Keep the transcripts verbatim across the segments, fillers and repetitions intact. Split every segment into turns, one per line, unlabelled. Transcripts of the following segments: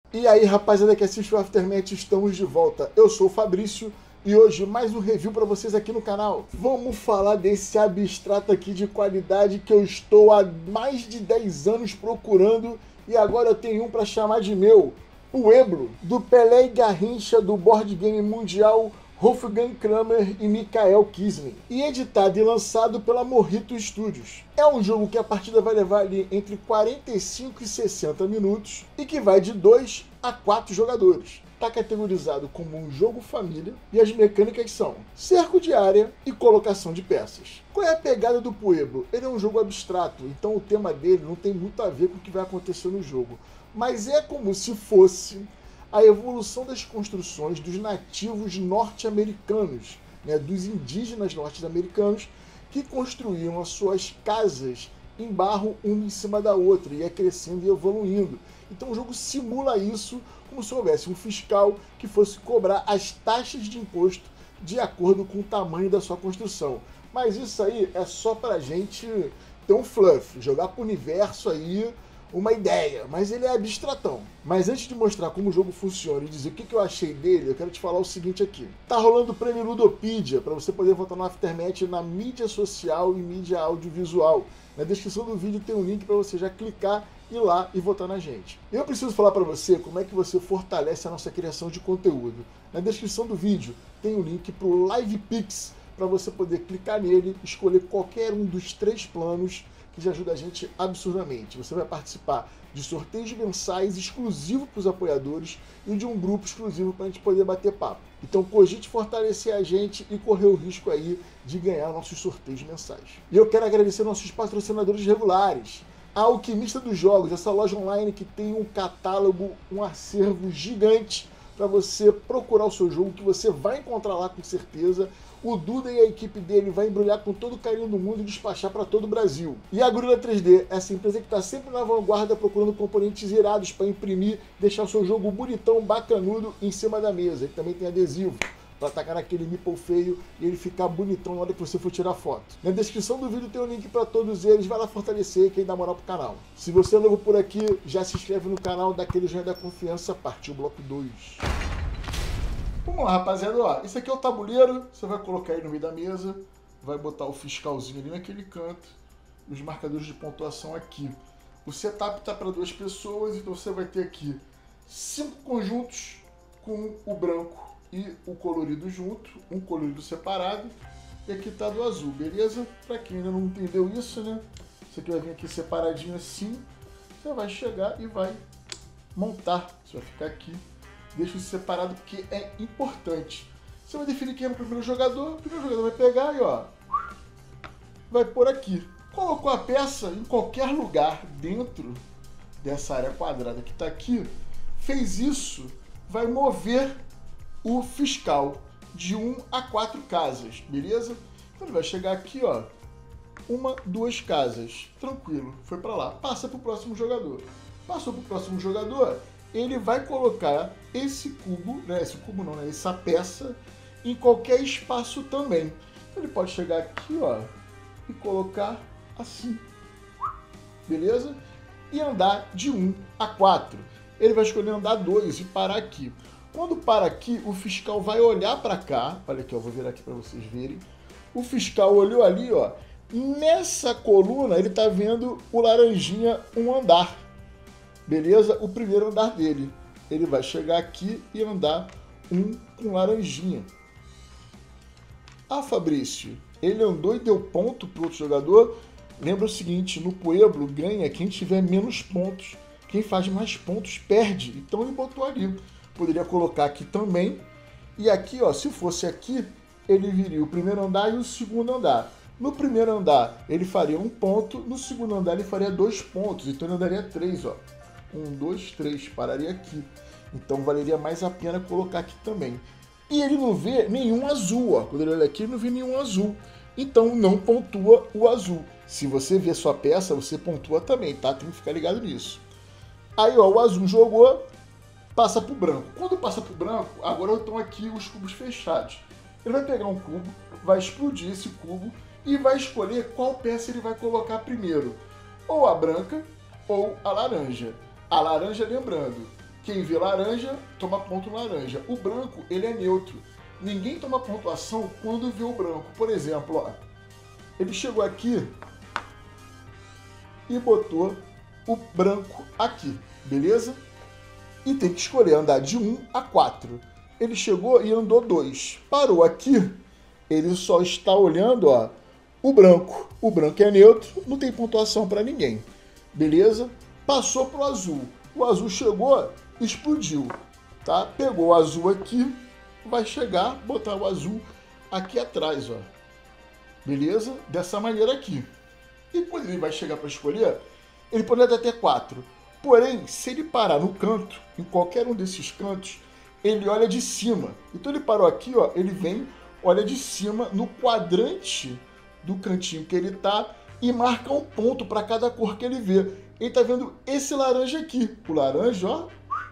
E aí, rapaziada que assiste o Aftermath, estamos de volta. Eu sou o Fabrício e hoje mais um review para vocês aqui no canal. Vamos falar desse abstrato aqui de qualidade que eu estou há mais de dez anos procurando e agora eu tenho um para chamar de meu. Pueblo, do Pelé e Garrincha do Board Game Mundial, Wolfgang Kramer e Michael Kismin, e editado e lançado pela Morrito Studios. É um jogo que a partida vai levar ali entre quarenta e cinco e sessenta minutos e que vai de dois a quatro jogadores. Está categorizado como um jogo família e as mecânicas são cerco de área e colocação de peças. Qual é a pegada do Pueblo? Ele é um jogo abstrato, então o tema dele não tem muito a ver com o que vai acontecer no jogo, mas é como se fosse a evolução das construções dos nativos norte-americanos, né, dos indígenas norte-americanos que construíam as suas casas em barro uma em cima da outra, e ia crescendo e evoluindo. Então o jogo simula isso como se houvesse um fiscal que fosse cobrar as taxas de imposto de acordo com o tamanho da sua construção. Mas isso aí é só pra gente ter um fluff, jogar pro universo aí uma ideia, mas ele é abstratão. Mas antes de mostrar como o jogo funciona e dizer o que eu achei dele, eu quero te falar o seguinte aqui. Tá rolando o prêmio Ludopedia, para você poder votar no Aftermath na mídia social e mídia audiovisual. Na descrição do vídeo tem um link para você já clicar, ir lá e votar na gente. Eu preciso falar para você como é que você fortalece a nossa criação de conteúdo. Na descrição do vídeo tem um link para o LivePix, para você poder clicar nele, escolher qualquer um dos três planos que já ajuda a gente absurdamente. Você vai participar de sorteios mensais exclusivos para os apoiadores e de um grupo exclusivo para a gente poder bater papo. Então cogite fortalecer a gente e correr o risco aí de ganhar nossos sorteios mensais. E eu quero agradecer nossos patrocinadores regulares. A Alquimista dos Jogos, essa loja online que tem um catálogo, um acervo gigante para você procurar o seu jogo, que você vai encontrar lá com certeza. O Duda e a equipe dele vai embrulhar com todo o carinho do mundo e despachar para todo o Brasil. E a Gorilla três D, essa empresa que está sempre na vanguarda procurando componentes irados para imprimir, deixar o seu jogo bonitão, bacanudo em cima da mesa. Ele também tem adesivo para atacar naquele meeple feio e ele ficar bonitão na hora que você for tirar foto. Na descrição do vídeo tem um link para todos eles, vai lá fortalecer quem dá moral pro canal. Se você é novo por aqui, já se inscreve no canal, dá aquele joinha da confiança, partiu o bloco dois. Vamos lá, rapaziada, ó, esse aqui é o tabuleiro, você vai colocar aí no meio da mesa, vai botar o fiscalzinho ali naquele canto, e os marcadores de pontuação aqui. O setup tá para duas pessoas, então você vai ter aqui cinco conjuntos com o branco e o colorido junto, um colorido separado, e aqui tá do azul, beleza? Para quem ainda não entendeu isso, né? Isso aqui vai vir aqui separadinho assim, você vai chegar e vai montar, você vai ficar aqui. Deixa isso separado porque é importante. Você vai definir quem é o primeiro jogador, o primeiro jogador vai pegar e ó, vai pôr aqui. Colocou a peça em qualquer lugar dentro dessa área quadrada que está aqui, fez isso, vai mover o fiscal de um a quatro casas, beleza? Então ele vai chegar aqui, ó, uma, duas casas, tranquilo, foi para lá, passa para o próximo jogador. Passou para o próximo jogador, ele vai colocar esse cubo, né, esse cubo não, né, essa peça em qualquer espaço também. Então ele pode chegar aqui, ó, e colocar assim, beleza? E andar de um a quatro. Ele vai escolher andar dois e parar aqui. Quando para aqui, o fiscal vai olhar para cá, olha aqui, eu vou virar aqui para vocês verem. O fiscal olhou ali, ó, nessa coluna ele tá vendo o laranjinha um andar. Beleza? O primeiro andar dele. Ele vai chegar aqui e andar um com laranjinha. Ah, Fabrício, ele andou e deu ponto para o outro jogador. Lembra o seguinte, no Pueblo ganha quem tiver menos pontos. Quem faz mais pontos perde. Então ele botou ali. Poderia colocar aqui também. E aqui, ó, se fosse aqui, ele viria o primeiro andar e o segundo andar. No primeiro andar ele faria um ponto, no segundo andar ele faria dois pontos. Então ele andaria três, ó. Um, dois, três, pararia aqui. Então valeria mais a pena colocar aqui também. E ele não vê nenhum azul, ó. Quando ele olha aqui, ele não vê nenhum azul. Então não pontua o azul. Se você vê sua peça, você pontua também, tá? Tem que ficar ligado nisso. Aí, ó, o azul jogou, passa pro branco. Quando passa pro branco, agora estão aqui os cubos fechados. Ele vai pegar um cubo, vai explodir esse cubo e vai escolher qual peça ele vai colocar primeiro. Ou a branca ou a laranja. A laranja, lembrando, Quem vê laranja, toma ponto laranja. O branco, ele é neutro. Ninguém toma pontuação quando vê o branco. Por exemplo, ó, ele chegou aqui e botou o branco aqui, beleza? E tem que escolher andar de um a quatro. Ele chegou e andou dois. Parou aqui, ele só está olhando, ó, o branco. O branco é neutro, não tem pontuação para ninguém. Beleza? Passou pro azul. O azul chegou, explodiu, tá? Pegou o azul aqui, vai chegar, botar o azul aqui atrás, ó. Beleza? Dessa maneira aqui. E quando ele vai chegar para escolher, ele pode dar até quatro. Porém, se ele parar no canto, em qualquer um desses cantos, ele olha de cima. Então ele parou aqui, ó, ele vem, olha de cima no quadrante do cantinho que ele tá e marca um ponto para cada cor que ele vê. Ele tá vendo esse laranja aqui. O laranja, ó,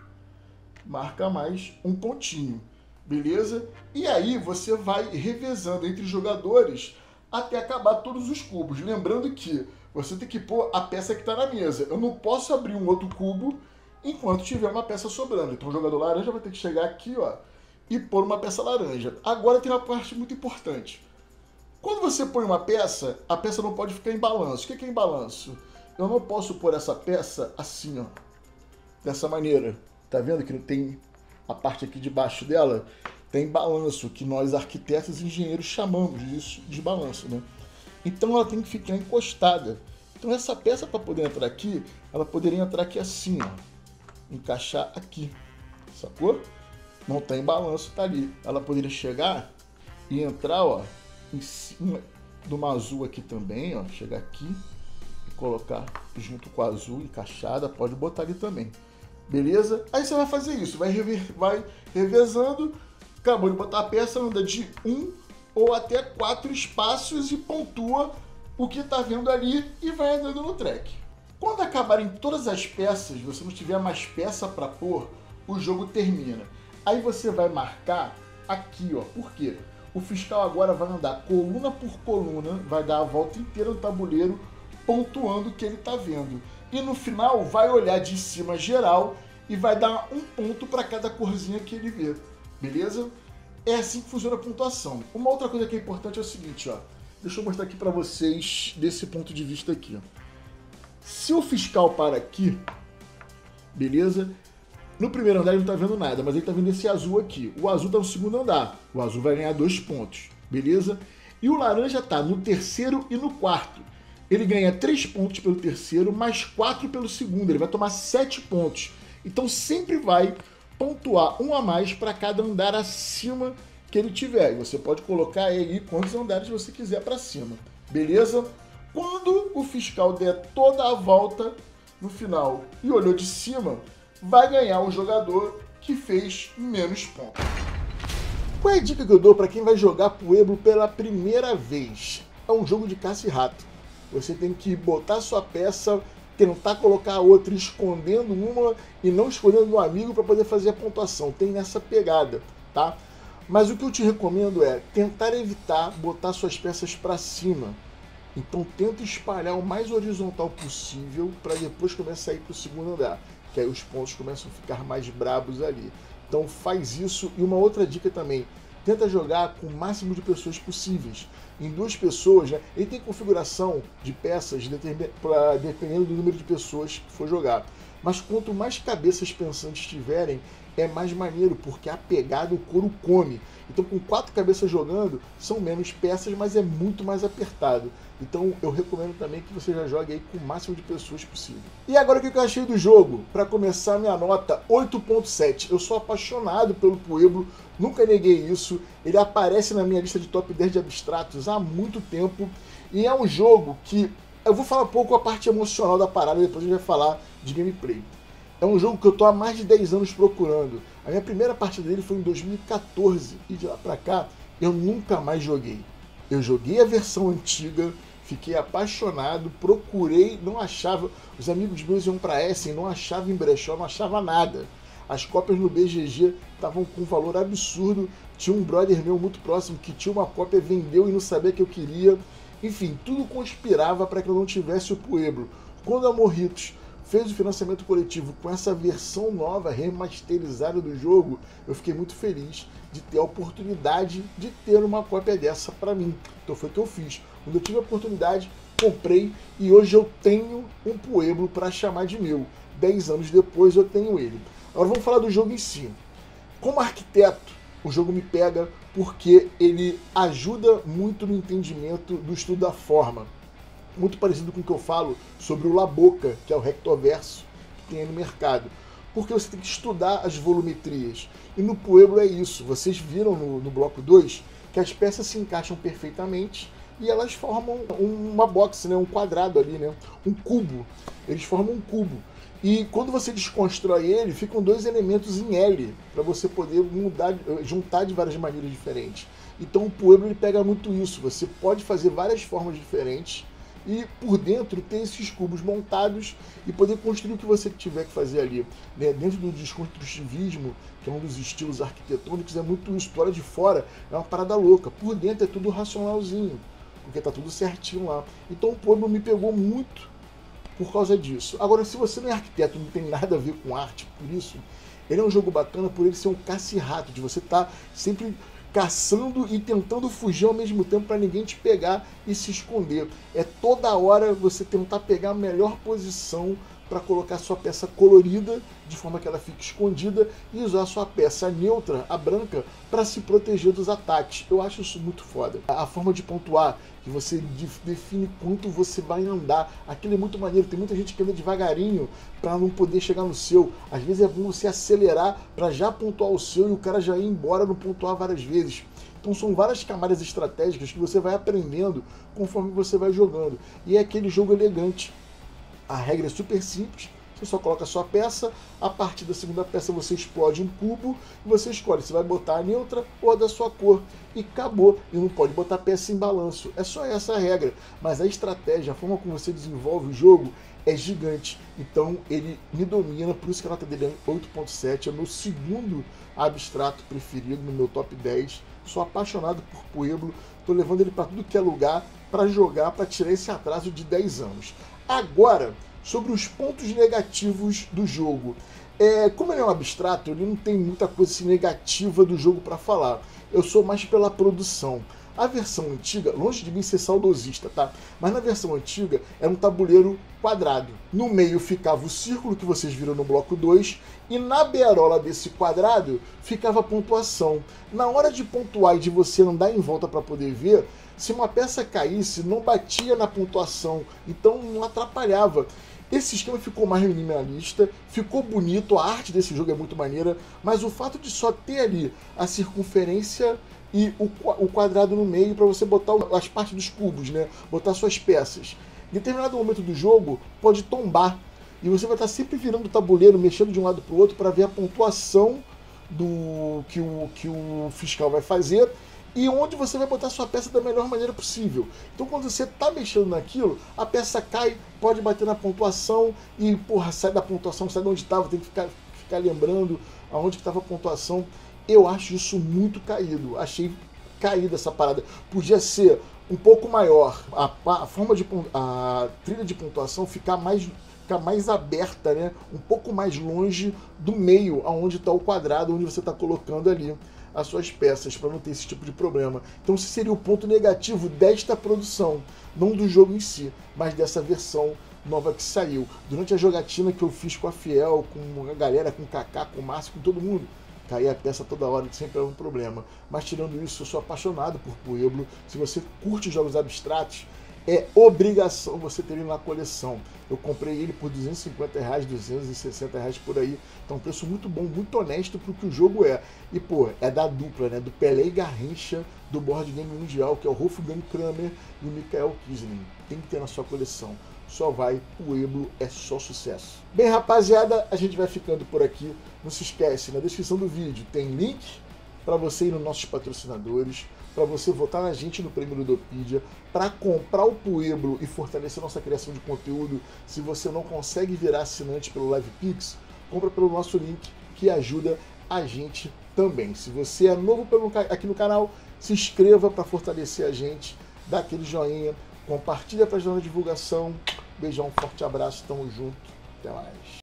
marca mais um pontinho. Beleza? E aí você vai revezando entre os jogadores até acabar todos os cubos. Lembrando que você tem que pôr a peça que está na mesa. Eu não posso abrir um outro cubo enquanto tiver uma peça sobrando. Então o jogador laranja vai ter que chegar aqui, ó, e pôr uma peça laranja. Agora tem uma parte muito importante. Quando você põe uma peça, a peça não pode ficar em balanço. O que é em balanço? Eu não posso pôr essa peça assim, ó, dessa maneira. Tá vendo que não tem a parte aqui de baixo dela? Tem balanço, que nós arquitetos e engenheiros chamamos disso de balanço, né? Então ela tem que ficar encostada. Então essa peça, para poder entrar aqui, ela poderia entrar aqui assim, ó, encaixar aqui, sacou? Não tem balanço, tá ali. Ela poderia chegar e entrar, ó, em cima de uma azul aqui também, ó, chegar aqui e colocar junto com a azul encaixada, pode botar ali também. Beleza? Aí você vai fazer isso, vai, rever, vai revezando, acabou de botar a peça, anda de um ou até quatro espaços e pontua o que está vendo ali e vai andando no track. Quando acabarem todas as peças, você não tiver mais peça para pôr, o jogo termina. Aí você vai marcar aqui, ó, por quê? O fiscal agora vai andar coluna por coluna, vai dar a volta inteira no tabuleiro, pontuando o que ele está vendo. E no final vai olhar de cima geral e vai dar um ponto para cada corzinha que ele vê. Beleza? É assim que funciona a pontuação. Uma outra coisa que é importante é o seguinte, ó. Deixa eu mostrar aqui para vocês desse ponto de vista aqui, ó. Se o fiscal para aqui, beleza? No primeiro andar ele não está vendo nada, mas ele está vendo esse azul aqui. O azul está no segundo andar. O azul vai ganhar dois pontos, beleza? E o laranja está no terceiro e no quarto. Ele ganha três pontos pelo terceiro, mais quatro pelo segundo. Ele vai tomar sete pontos. Então sempre vai pontuar um a mais para cada andar acima que ele tiver. E você pode colocar aí quantos andares você quiser para cima. Beleza? Quando o fiscal der toda a volta no final e olhou de cima, vai ganhar o jogador que fez menos pontos. Qual é a dica que eu dou para quem vai jogar Pueblo pela primeira vez? É um jogo de caça e rato. Você tem que botar sua peça, tentar colocar a outra escondendo uma e não escondendo um amigo para poder fazer a pontuação. Tem nessa pegada, tá? Mas o que eu te recomendo é tentar evitar botar suas peças para cima. Então tenta espalhar o mais horizontal possível para depois começar a ir para o segundo andar, que aí os pontos começam a ficar mais brabos ali. Então faz isso. E uma outra dica também, tenta jogar com o máximo de pessoas possíveis. Em duas pessoas, né? Ele tem configuração de peças pra, dependendo do número de pessoas que for jogar. Mas quanto mais cabeças pensantes tiverem, é mais maneiro, porque a pegada o couro come. Então com quatro cabeças jogando, são menos peças, mas é muito mais apertado. Então eu recomendo também que você já jogue aí com o máximo de pessoas possível. E agora o que eu achei do jogo? Para começar, minha nota oito ponto sete. Eu sou apaixonado pelo Pueblo, nunca neguei isso. Ele aparece na minha lista de top dez de abstratos há muito tempo. E é um jogo que... eu vou falar um pouco a parte emocional da parada, depois a gente vai falar de gameplay. É um jogo que eu tô há mais de dez anos procurando. A minha primeira partida dele foi em dois mil e quatorze e de lá pra cá eu nunca mais joguei. Eu joguei a versão antiga, fiquei apaixonado, procurei, não achava. Os amigos meus iam pra Essen, não achava em brechó, não achava nada. As cópias no B G G estavam com um valor absurdo. Tinha um brother meu muito próximo que tinha uma cópia, vendeu e não sabia que eu queria. Enfim, tudo conspirava para que eu não tivesse o Pueblo. Quando a Morritos fez o financiamento coletivo com essa versão nova, remasterizada do jogo, eu fiquei muito feliz de ter a oportunidade de ter uma cópia dessa para mim. Então foi o que eu fiz. Quando eu tive a oportunidade, comprei e hoje eu tenho um Pueblo para chamar de meu. Dez anos depois eu tenho ele. Agora vamos falar do jogo em si. Como arquiteto, o jogo me pega porque ele ajuda muito no entendimento do estudo da forma. Muito parecido com o que eu falo sobre o Laboca, que é o rectoverso que tem aí no mercado. Porque você tem que estudar as volumetrias. E no Pueblo é isso. Vocês viram no, no bloco dois que as peças se encaixam perfeitamente e elas formam uma box, né? Um quadrado ali, né? Um cubo. Eles formam um cubo. E quando você desconstrói ele, ficam dois elementos em L, para você poder mudar, juntar de várias maneiras diferentes. Então o Pueblo ele pega muito isso. Você pode fazer várias formas diferentes e por dentro ter esses cubos montados e poder construir o que você tiver que fazer ali. Né? Dentro do desconstrutivismo, que é um dos estilos arquitetônicos, é muito isso. Por de fora é uma parada louca, por dentro é tudo racionalzinho, porque tá tudo certinho lá. Então o Pueblo me pegou muito por causa disso. Agora, se você não é arquiteto, não tem nada a ver com arte, por isso, ele é um jogo bacana por ele ser um caça-rato, de você estar tá sempre caçando e tentando fugir ao mesmo tempo para ninguém te pegar e se esconder. É toda hora você tentar pegar a melhor posição para colocar sua peça colorida, de forma que ela fique escondida, e usar sua peça neutra, a branca, para se proteger dos ataques. Eu acho isso muito foda. A forma de pontuar, que você define quanto você vai andar, aquilo é muito maneiro. Tem muita gente que anda devagarinho para não poder chegar no seu. Às vezes é bom você acelerar para já pontuar o seu e o cara já ir embora, não pontuar várias vezes. Então são várias camadas estratégicas que você vai aprendendo conforme você vai jogando. E é aquele jogo elegante. A regra é super simples, você só coloca a sua peça, a partir da segunda peça você explode um cubo e você escolhe se vai botar a neutra ou a da sua cor. E acabou, e não pode botar peça em balanço. É só essa a regra, mas a estratégia, a forma como você desenvolve o jogo é gigante. Então ele me domina, por isso que a nota dele é oito ponto sete, é o meu segundo abstrato preferido no meu top dez. Sou apaixonado por Pueblo, estou levando ele para tudo que é lugar para jogar, para tirar esse atraso de dez anos. Agora, sobre os pontos negativos do jogo. É, como ele é um abstrato, ele não tem muita coisa assim, negativa do jogo para falar. Eu sou mais pela produção. A versão antiga, longe de mim ser saudosista, tá? Mas na versão antiga era um tabuleiro quadrado. No meio ficava o círculo que vocês viram no bloco dois e na beirola desse quadrado ficava a pontuação. Na hora de pontuar e de você andar em volta para poder ver, se uma peça caísse, não batia na pontuação, então não atrapalhava. Esse esquema ficou mais minimalista, ficou bonito, a arte desse jogo é muito maneira, mas o fato de só ter ali a circunferência e o, o quadrado no meio para você botar as partes dos cubos, né? Botar suas peças. Em determinado momento do jogo pode tombar e você vai estar sempre virando o tabuleiro, mexendo de um lado para o outro para ver a pontuação do que o, que o fiscal vai fazer e onde você vai botar sua peça da melhor maneira possível. Então quando você está mexendo naquilo, a peça cai, pode bater na pontuação e porra, sai da pontuação, sai de onde estava, tem que ficar, ficar lembrando aonde estava a pontuação. Eu acho isso muito caído, achei caída essa parada. Podia ser um pouco maior, a, a forma de a trilha de pontuação ficar mais, ficar mais aberta, né? Um pouco mais longe do meio, aonde está o quadrado, onde você está colocando ali as suas peças, para não ter esse tipo de problema. Então esse seria o ponto negativo desta produção, não do jogo em si, mas dessa versão nova que saiu. Durante a jogatina que eu fiz com a Fiel, com a galera, com o Kaká, com o Márcio, com todo mundo, caía a peça toda hora, que sempre era um problema. Mas tirando isso, eu sou apaixonado por Pueblo. Se você curte jogos abstratos, é obrigação você ter ele na coleção. Eu comprei ele por duzentos e cinquenta reais, duzentos e sessenta reais por aí. Então um preço muito bom, muito honesto pro que o jogo é. E pô, é da dupla, né? Do Pelé e Garrincha, do Board Game Mundial, que é o Wolfgang Kramer e o Michael Kisling. Tem que ter na sua coleção. Só vai, Pueblo é só sucesso. Bem, rapaziada, a gente vai ficando por aqui. Não se esquece, na descrição do vídeo tem link para você ir nos nossos patrocinadores, para você votar na gente no Prêmio Ludopedia, para comprar o Pueblo e fortalecer nossa criação de conteúdo. Se você não consegue virar assinante pelo LivePix, compra pelo nosso link, que ajuda a gente também. Se você é novo pelo, aqui no canal, se inscreva para fortalecer a gente, dá aquele joinha, compartilha para ajudar na divulgação. Beijão, forte abraço, tamo junto. Até mais.